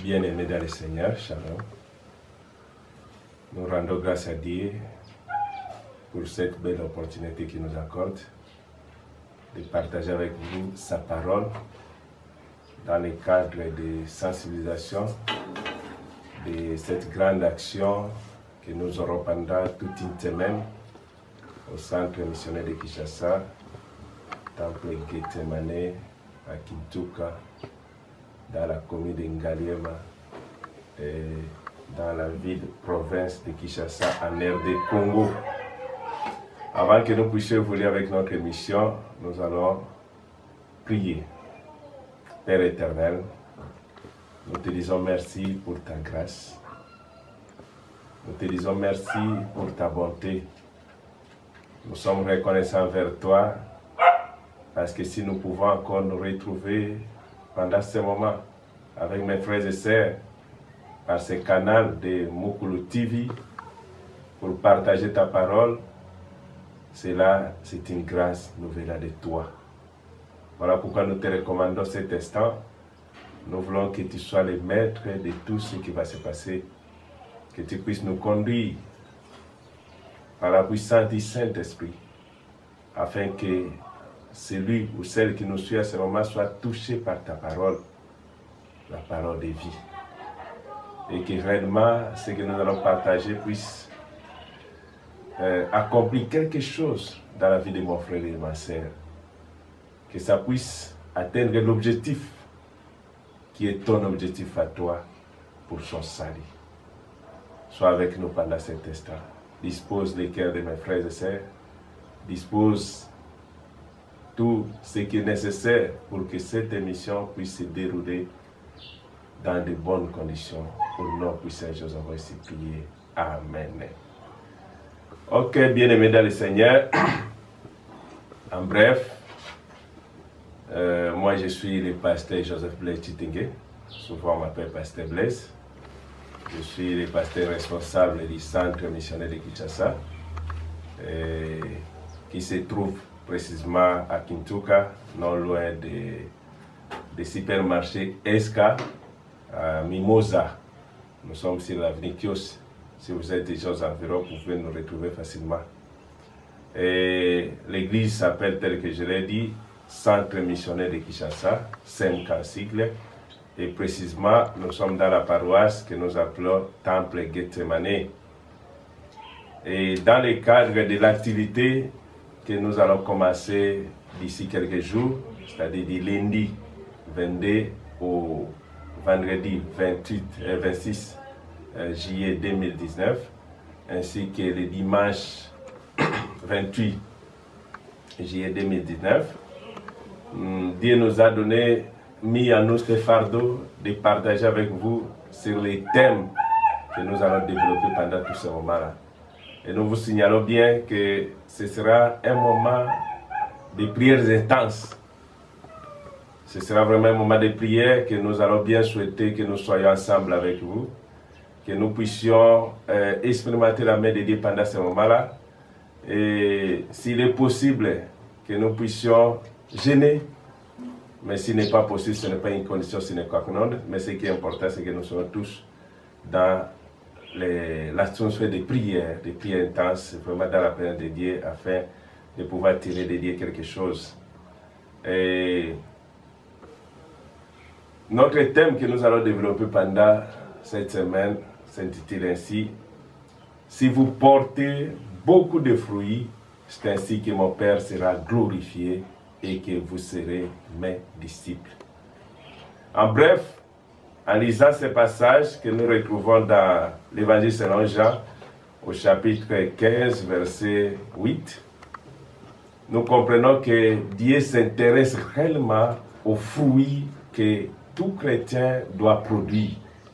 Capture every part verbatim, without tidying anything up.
Bien-aimés dans le Seigneur, shalom. Nous rendons grâce à Dieu pour cette belle opportunité qu'il nous accorde de partager avec vous sa parole dans le cadre de sensibilisation de cette grande action que nous aurons pendant toute une semaine au centre missionnaire de Kinshasa, Temple Gethsemane à Kintuka, dans la commune de Ngaliema et dans la ville province de Kinshasa en R D Congo. Avant que nous puissions évoluer avec notre émission, nous allons prier. Père éternel, nous te disons merci pour ta grâce. Nous te disons merci pour ta bonté. Nous sommes reconnaissants vers toi parce que si nous pouvons encore nous retrouver pendant ce moment avec mes frères et sœurs par ce canal de Mukulu T V pour partager ta parole, cela c'est une grâce nouvelle de toi. Voilà pourquoi nous te recommandons cet instant. Nous voulons que tu sois le maître de tout ce qui va se passer, que tu puisses nous conduire par la puissance du Saint-Esprit, afin que celui ou celle qui nous suit à ce moment soit touché par ta parole, la parole de vie. Et que réellement, ce que nous allons partager puisse euh, accomplir quelque chose dans la vie de mon frère et de ma sœur. Que ça puisse atteindre l'objectif qui est ton objectif à toi pour son salut. Sois avec nous pendant cet instant. Dispose les cœurs de mes frères et sœurs. Dispose tout ce qui est nécessaire pour que cette émission puisse se dérouler dans de bonnes conditions. Au nom puissant de Jésus, on va ici prier. Amen. Ok, bien-aimés dans le Seigneur. En bref, euh, moi je suis le pasteur Joseph Blaise Chitingue. Souvent on m'appelle pasteur Blaise. Je suis le pasteur responsable du centre missionnaire de Kinshasa, euh, qui se trouve précisément à Kintuka, non loin des de supermarchés S K, à Mimosa. Nous sommes sur l'avenue Kios. Si vous êtes déjà aux environs, vous pouvez nous retrouver facilement. L'église s'appelle, tel que je l'ai dit, Centre missionnaire de Kinshasa, C M K en sigle. Et précisément, nous sommes dans la paroisse que nous appelons Temple Gethsemane. Et dans le cadre de l'activité que nous allons commencer d'ici quelques jours, c'est-à-dire du lundi vingt-deux au vendredi vingt-huit et vingt-six juillet deux mille dix-neuf, ainsi que le dimanche vingt-huit juillet deux mille dix-neuf, Dieu nous a donné, mis à nous ce fardeau de partager avec vous sur les thèmes que nous allons développer pendant tout ce moment-là. Et nous vous signalons bien que ce sera un moment de prières intenses. Ce sera vraiment un moment de prière que nous allons bien souhaiter que nous soyons ensemble avec vous, que nous puissions euh, expérimenter la main de Dieu pendant ce moment-là. Et s'il est possible que nous puissions jeûner, mais s'il n'est pas possible, ce n'est pas une condition sine qua non, mais ce qui est important, c'est que nous soyons tous dans l'atmosphère de prière, de prière intense, vraiment dans la présence de Dieu, afin de pouvoir tirer de Dieu quelque chose. Et notre thème que nous allons développer pendant cette semaine s'intitule ainsi: si vous portez beaucoup de fruits, c'est ainsi que mon Père sera glorifié et que vous serez mes disciples. En bref, en lisant ce passage que nous retrouvons dans l'Évangile selon Jean, au chapitre quinze, verset huit, nous comprenons que Dieu s'intéresse réellement aux fruits que tout chrétien doit produire.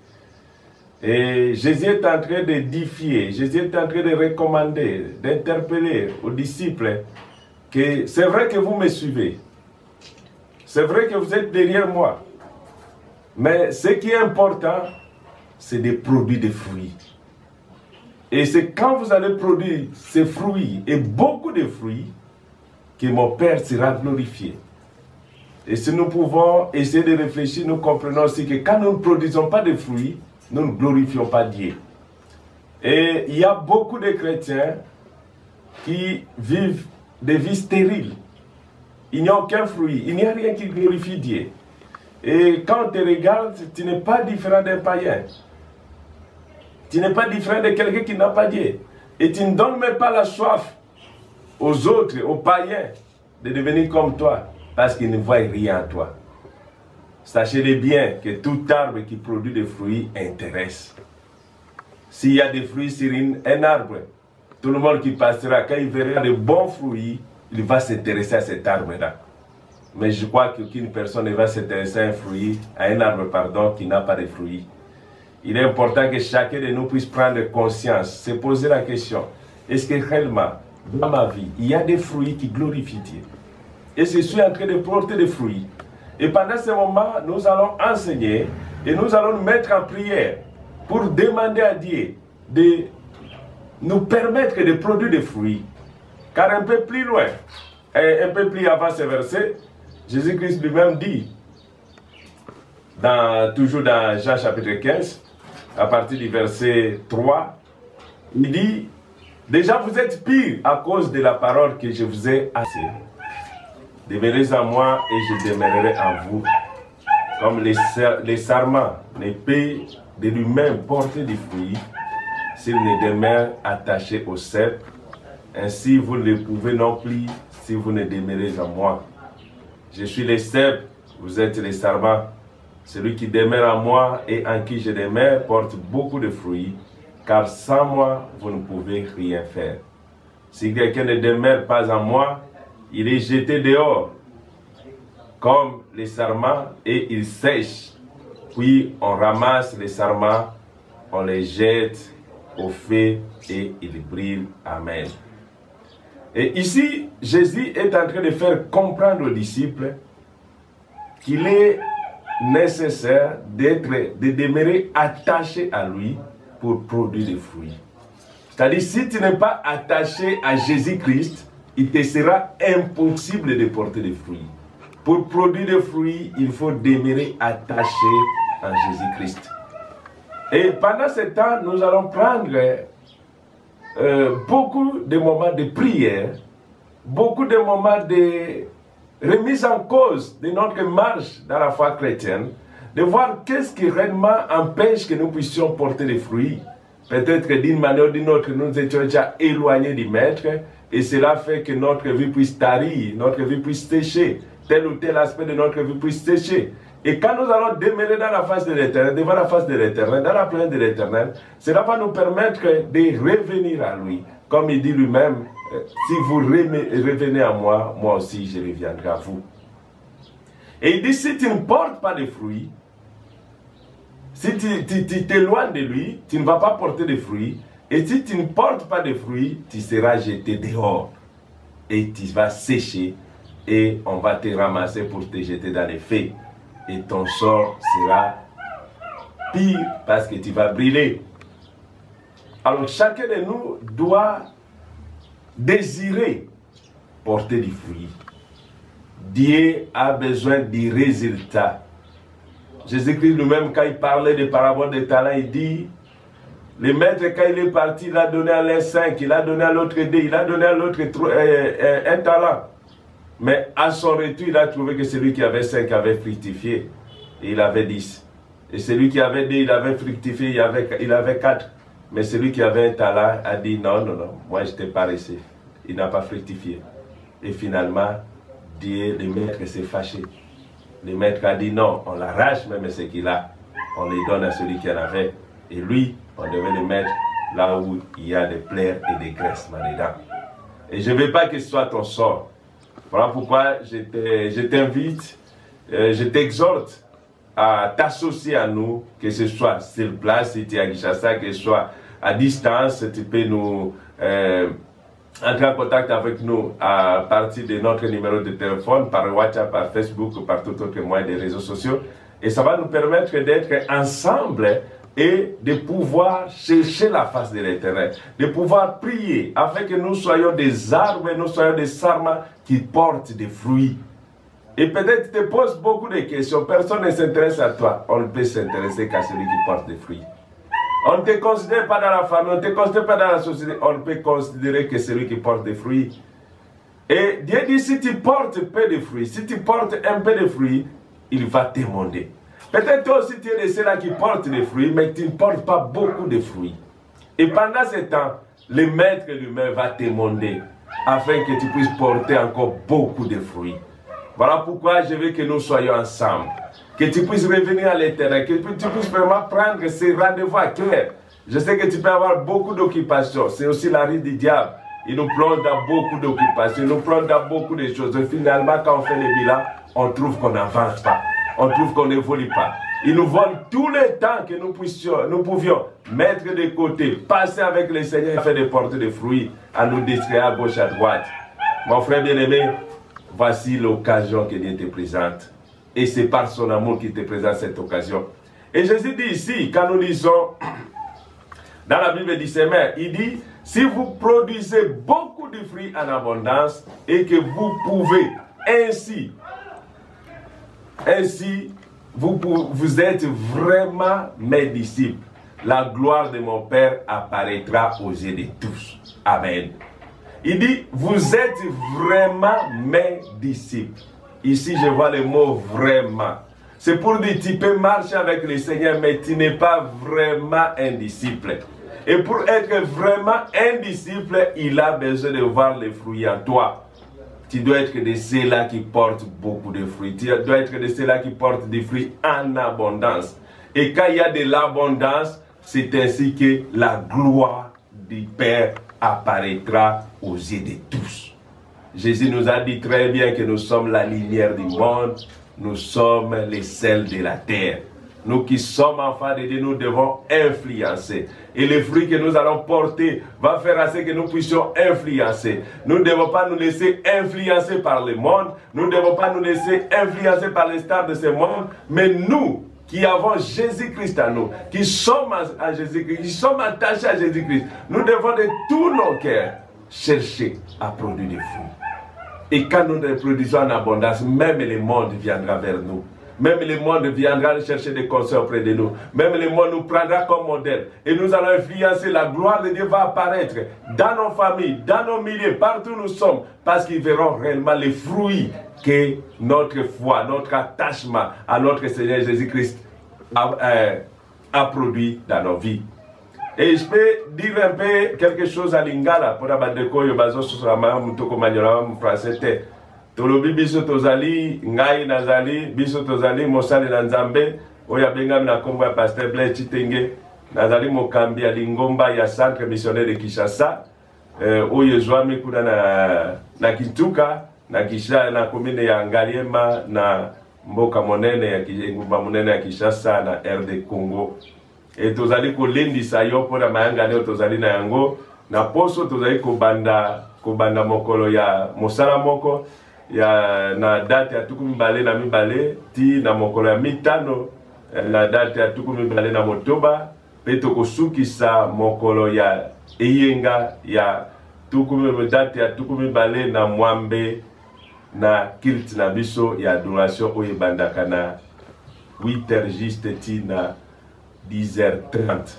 Et Jésus est en train de défier, Jésus est en train de recommander, d'interpeller aux disciples que c'est vrai que vous me suivez, c'est vrai que vous êtes derrière moi, mais ce qui est important, c'est de produire des fruits. Et c'est quand vous allez produire ces fruits, et beaucoup de fruits, que mon Père sera glorifié. Et si nous pouvons essayer de réfléchir, nous comprenons aussi que quand nous ne produisons pas de fruits, nous ne glorifions pas Dieu. Et il y a beaucoup de chrétiens qui vivent des vies stériles. Il n'y a aucun fruit, il n'y a rien qui glorifie Dieu. Et quand on te regarde, tu n'es pas différent d'un païen. Tu n'es pas différent de quelqu'un qui n'a pas Dieu. Et tu ne donnes même pas la soif aux autres, aux païens, de devenir comme toi, parce qu'ils ne voient rien en toi. Sachez-le bien que tout arbre qui produit des fruits intéresse. S'il y a des fruits sur une, un arbre, tout le monde qui passera, quand il verra de bons fruits, il va s'intéresser à cet arbre-là. Mais je crois qu'aucune personne ne va s'intéresser à un fruit, à un arbre, pardon, qui n'a pas de fruits. Il est important que chacun de nous puisse prendre conscience, se poser la question, est-ce que réellement, dans ma vie, il y a des fruits qui glorifient Dieu? Et je suis en train de porter des fruits. Et pendant ce moment, nous allons enseigner et nous allons nous mettre en prière pour demander à Dieu de nous permettre de produire des fruits. Car un peu plus loin, un peu plus avant ce verset, Jésus-Christ lui-même dit, dans, toujours dans Jean chapitre quinze, à partir du verset trois, il dit, déjà vous êtes pires à cause de la parole que je vous ai annoncée. Demeurez en moi et je demeurerai en vous. Comme les, les sarments ne peut de lui-même porter des fruits, s'il ne demeure attaché au cep, ainsi vous ne le pouvez non plus si vous ne demeurez en moi. Je suis le cep, vous êtes les sarments. Celui qui demeure en moi et en qui je demeure porte beaucoup de fruits, car sans moi, vous ne pouvez rien faire. Si quelqu'un ne demeure pas en moi, il est jeté dehors, comme les sarments, et il sèche. Puis on ramasse les sarments, on les jette au feu et ils brillent. Amen. Et ici, Jésus est en train de faire comprendre aux disciples qu'il est nécessaire d'être, de demeurer attaché à lui pour produire des fruits. C'est-à-dire, si tu n'es pas attaché à Jésus-Christ, il te sera impossible de porter des fruits. Pour produire des fruits, il faut demeurer attaché à Jésus-Christ. Et pendant ce temps, nous allons prendre euh, beaucoup de moments de prière, beaucoup de moments de remise en cause de notre marche dans la foi chrétienne, de voir qu'est-ce qui réellement empêche que nous puissions porter des fruits. Peut-être que d'une manière ou d'une autre, nous étions déjà éloignés du Maître, et cela fait que notre vie puisse tarir, notre vie puisse sécher, tel ou tel aspect de notre vie puisse sécher. Et quand nous allons demeurer dans la face de l'Éternel, devant la face de l'Éternel, dans la plaine de l'Éternel, cela va nous permettre de revenir à lui. Comme il dit lui-même, si vous revenez à moi, moi aussi je reviendrai à vous. Et il dit, si tu ne portes pas de fruits, si tu t'éloignes de lui, tu ne vas pas porter de fruits. Et si tu ne portes pas de fruits, tu seras jeté dehors. Et tu vas sécher. Et on va te ramasser pour te jeter dans les feux. Et ton sort sera pire parce que tu vas brûler. Alors chacun de nous doit désirer porter du fruit. Dieu a besoin du résultat. Jésus-Christ lui-même, quand il parlait des paraboles des talents, il dit, le maître, quand il est parti, il a donné à l'un cinq, il a donné à l'autre deux, il a donné à l'autre euh, un talent. Mais à son retour, il a trouvé que celui qui avait cinq avait fructifié, et il avait dix. Et celui qui avait deux, il avait fructifié, il avait, il avait quatre. Mais celui qui avait un talent a dit, non, non, non, moi je t'ai paressé. Il n'a pas fructifié. Et finalement, Dieu, le maître, s'est fâché. Le maître a dit non, on l'arrache même ce qu'il a. On les donne à celui qui en avait. Et lui, on devait le mettre là où il y a des plaies et des graisses dedans. Et je ne veux pas que ce soit ton sort. Voilà pourquoi je t'invite, euh, je t'exhorte à t'associer à nous, que ce soit sur place, si tu es à Kinshasa, que ce soit à distance, tu peux nous euh, entrer en contact avec nous à partir de notre numéro de téléphone, par WhatsApp, par Facebook, ou par tout autre moyen des réseaux sociaux. Et ça va nous permettre d'être ensemble et de pouvoir chercher la face de l'Éternel, de pouvoir prier afin que nous soyons des arbres, nous soyons des sarments qui portent des fruits. Et peut-être tu te poses beaucoup de questions. Personne ne s'intéresse à toi. On ne peut s'intéresser qu'à celui qui porte des fruits. On ne te considère pas dans la famille, on ne te considère pas dans la société. On ne peut considérer que celui qui porte des fruits. Et Dieu dit, si tu portes peu de fruits, si tu portes un peu de fruits, il va t'émonder. Peut-être toi aussi tu es de ceux-là qui portent des fruits, mais tu ne portes pas beaucoup de fruits. Et pendant ce temps, le maître lui-même va t'émonder, afin que tu puisses porter encore beaucoup de fruits. Voilà pourquoi je veux que nous soyons ensemble. Que tu puisses revenir à l'éternel, que tu puisses vraiment prendre ces rendez-vous à cœur. Je sais que tu peux avoir beaucoup d'occupations. C'est aussi la rue du diable. Il nous plonge dans beaucoup d'occupations, il nous plonge dans beaucoup de choses. Et finalement, quand on fait le bilan, on trouve qu'on n'avance pas. On trouve qu'on n'évolue pas. Il nous vole tout le temps que nous, puissions, nous pouvions mettre de côté, passer avec le Seigneur, faire des portes de fruits, à nous distraire à gauche, à droite. Mon frère bien-aimé, voici l'occasion que Dieu te présente. Et c'est par son amour qu'il te présente cette occasion. Et Jésus dit ici, quand nous lisons dans la Bible du Seigneur, il dit, si vous produisez beaucoup de fruits en abondance et que vous pouvez ainsi, ainsi, vous, vous êtes vraiment mes disciples, la gloire de mon Père apparaîtra aux yeux de tous. Amen. Il dit, vous êtes vraiment mes disciples. Ici, je vois le mot vraiment. C'est pour dire, tu peux marcher avec le Seigneur, mais tu n'es pas vraiment un disciple. Et pour être vraiment un disciple, il a besoin de voir les fruits en toi. Tu dois être de ceux-là qui portent beaucoup de fruits. Tu dois être de ceux-là qui portent des fruits en abondance. Et quand il y a de l'abondance, c'est ainsi que la gloire du Père apparaîtra aux yeux de tous. Jésus nous a dit très bien que nous sommes la lumière du monde, nous sommes les sels de la terre. Nous qui sommes enfants de Dieu, nous devons influencer. Et le fruit que nous allons porter va faire à ce que nous puissions influencer. Nous ne devons pas nous laisser influencer par le monde. Nous ne devons pas nous laisser influencer par les stars de ce monde. Mais nous, qui avons Jésus-Christ à nous, qui sommes à Jésus-Christ, qui sommes attachés à Jésus-Christ, nous devons de tous nos cœurs chercher à produire des fruits. Et quand nous les produisons en abondance, même le monde viendra vers nous. Même le monde viendra chercher des conseils auprès de nous. Même le monde nous prendra comme modèle. Et nous allons influencer. La gloire de Dieu va apparaître dans nos familles, dans nos milieux, partout où nous sommes. Parce qu'ils verront réellement les fruits que notre foi, notre attachement à notre Seigneur Jésus-Christ a, euh, a produit dans nos vies. Et je peux dire un peu quelque chose à Lingala. Pour la bande koyo bazo susama mutoko manyola français. Tolobi biso tozali ngai nazali biso tozali mosali na Nzambe oya benga na kombo ya pasteur Blaise Chitenge nazali mokambi ya lingomba ya centre missionnaire de Kinshasa eh, oyo zwami kuna na na Kintuka na Kisha na commune ya Ngaliema na mboka monene ya Ngumba monene ya Kinshasa na R D Congo. Et tozali ko lendisa yo pona mayanga leo tozali na yango na poso tozali ko banda ko banda mokolo ya mosala moko ya na date ya tuku mibale na mibale ti na mokolo ya mitano na date ya tuku mibale na motoba pe tokosukisa mokolo ya eyenga ya tuku mibale date ya tuku mibale na mwambe na kilt na biso ya adoration oyo bandaka na huit heures juste ti na dix heures trente.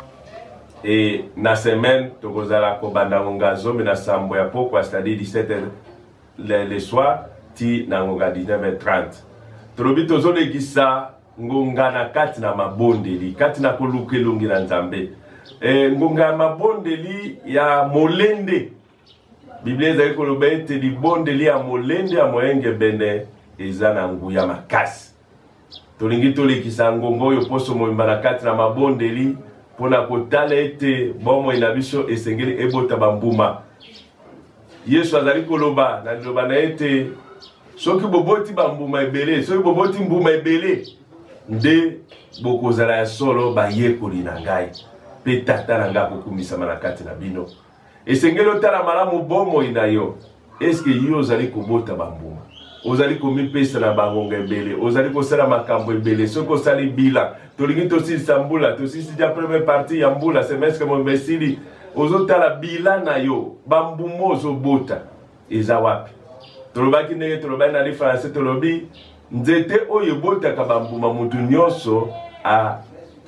Et na semaine tokozala ko banda ngazo me na sambo ya poko c'est-à-dire dix-sept heures le, le soir ti na ngonga dix-neuf heures trente. Tolobi tozole kisa ngonga na kati na mabondeli kati na kolukelungi na Nzambe. E ngonga mabondeli ya molende. Biblia ezali koloba ete libondeli ya molende ya moyenge bene eza na nguya makasi. Tolingi tolekisa ngongo oyo poso moyimba na kati na mabondeli pona kotala ete bomo ina biso esengeli ebota bambuma. Yesu azali koloba na liloba na ete soki boboti bambuma ebele, soki boboti mbuma ebele nde bokozala ya solo bayekoli na ngai pe tata na ngai kokumisama na kati na bino. Esengeli otala malamu bomo ina yo, eske yo ozali kobota bambuma, ozali komipesa na bangonga ebele, ozali kosala makambo ebele, soki osali bila tolingi tosilisa mbula, tosilisi ja première partie ya mbula semestre mombesili, ozotala bila na yo bambumo ozobota eza wapi? tolobaki ndenge tolobaki na li français tolobi nzete oyo ebotaka bambuma mutu nyonso a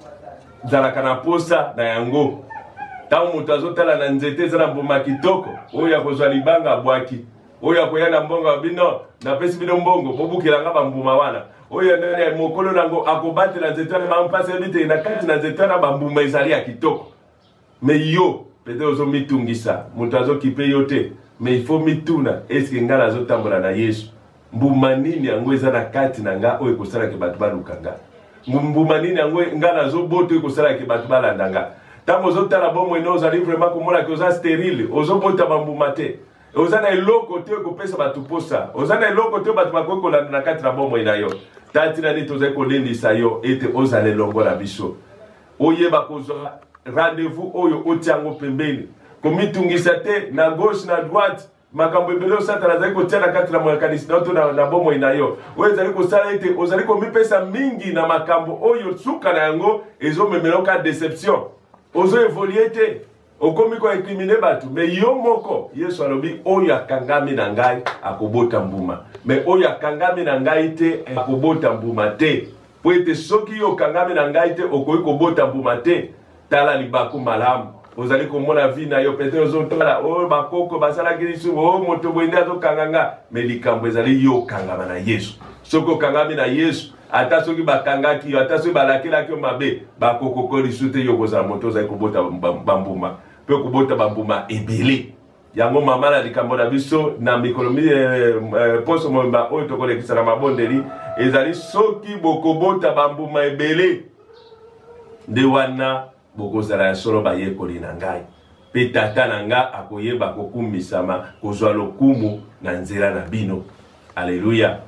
zalaka na posa na yango. Tango mutu azotala na nzete eza na mbuma kitoko oyo akozwa libanga abwaki oyo akoya na mbongo bino na pesi bino mbongo bobukelanga bambuma wana oyo nene mokolo nango akobatela nzete wana mampasi ebite na kati na nzete wana bambuma ezali ya kitoko. Mais yo peut-être ozo mitungisa mutu azokipe yo te, mais il faut mituna eske nga nazotambola na Yesu mbuma nini yango eza na kati na nga oyo ekosalaki bato balukanga, mbuma nini yango nga nazoboto oyo ekosalaki bato balandanga. Tango ozotala bomoi no ozali vraiment komona ke oza stérile ozobota bambuma te, oza na eloko te okopesa bato posa, oza na eloko te bato bakoki kolanda na kati na bomoi na yo. Tati na nini tozali kolendisa yo ete ozala elongo na biso oyeba kozwa rendez-vous oyo otiango pembeni komitungisa te na gauche na droite makambo ebele osatana azali kotia na kati na moyakanisi na to na, na bomoi na yo oyo ezali kosala ete ozali komipesa mingi na makambo oyo suka na yango ezomemela ka déception ozo évoluer te okomi ko incriminer bato. Mais yo moko Yesu alobi oyo akangami na ngai akobota mbuma, mais oyo akangami na ngai te akobota mbuma te. Po ete soki yo kangami na ngai te okoki kobota mbuma te, tala libaku malamu ozali komona vi na yo peut-être ozotala o bakoko basalaki lisumu o moto boyinde azokanganga, mais likambo ezali yo kangama na Yesu. Soko kangami na Yesu ata soki bakangaki yo ata soki balakelaki yo mabe bakokoko lisu te yo kozala moto ozali kobota bambuma pe kobota bambuma ebele. Yango mama na likambo na biso na mikolo mi poso momba oyo tokolekisa na mabondeli ezali soki bokobota bambuma ebele nde wana bokozala ya solo bayekoli na ngai pe tata na nga akoyeba kokumisama kozwa lokumu na nzela na bino. Alleluya.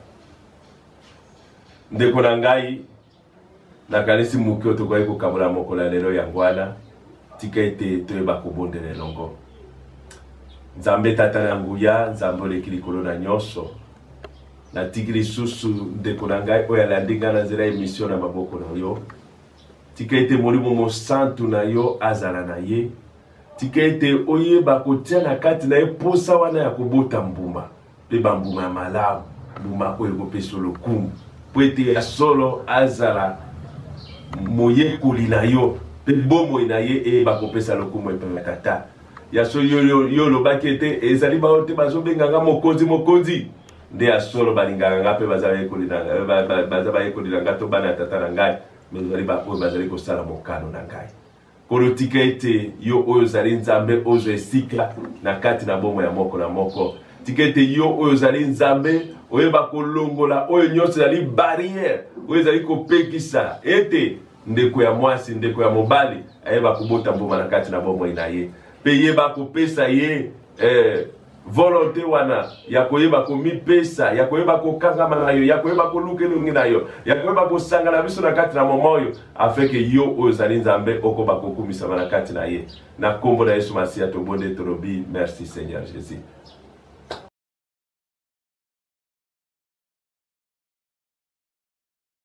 Ndeko na ngai nakanisi mukio tokoki kokabola mokolo ya lelo yango wana tika ete toyeba kobondela elongo. Nzambe tata na nguya nzambe oleki likolo na nyonso na tiki lisusu ndeko na ngai oyo alandi nga na nzela emission na maboko na yo. Tika ete molimo mosantu na yo azala na ye. Tika ete oyeba kotia na kati na ye posa wana ya kobota mbuma pe bambuma ya malamu mbuma oyo ekopesa lokumu po ete ya solo azala moyekoli na yo pe bomoi na ye eyeba kopesa lokumu epe tata. Ya so yo yo, yo lobaki ete ezali bao te bazobenganga mokonzi mokonzi nde ya solo balinganga nga pe bazala yekoli na nga to bana ya tata na ngai mezali ba oyo bazali kosala mokano na ngai. Kolo tika ete yo oyo zali nzambe ozo esika na kati na bomo ya moko na moko. Tika ete yo oyo zali nzambe oyeba kolongola oyo nyonso zali barrière oyo zali kopekisa ete ndeko ya mwasi ndeko ya mobali ayeba kubota mbuma na kati na bomo na ye. Pe yeba kopesa ye eh, volonté wana ya koyeba komipesa ya koyeba kokangama na yo ya koyeba koluka elongi na yo ya koyeba kosanga na biso na kati na momo oyo afeke yo oyo zali nzambe okoba kokumisama na kati na ye. Na kombo na Yesu Masiya tobonde tolobi merci Seigneur Jésus.